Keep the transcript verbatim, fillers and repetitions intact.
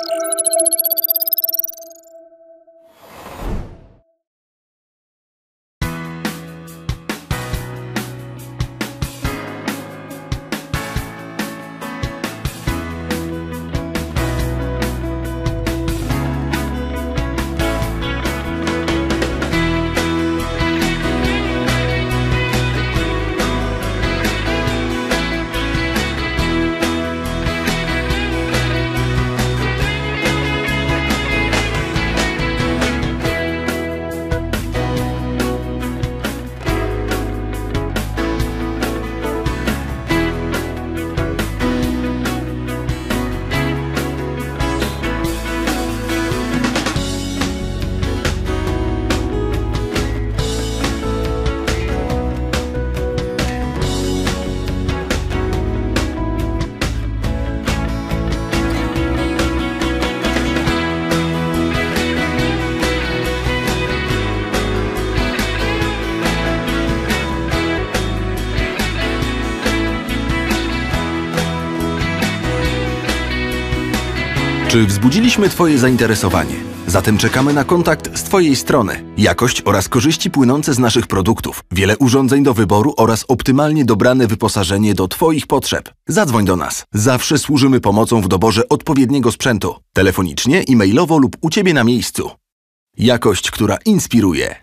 Czy wzbudziliśmy Twoje zainteresowanie? Zatem czekamy na kontakt z Twojej strony. Jakość oraz korzyści płynące z naszych produktów, wiele urządzeń do wyboru oraz optymalnie dobrane wyposażenie do Twoich potrzeb. Zadzwoń do nas. Zawsze służymy pomocą w doborze odpowiedniego sprzętu. Telefonicznie, e-mailowo lub u Ciebie na miejscu. Jakość, która inspiruje.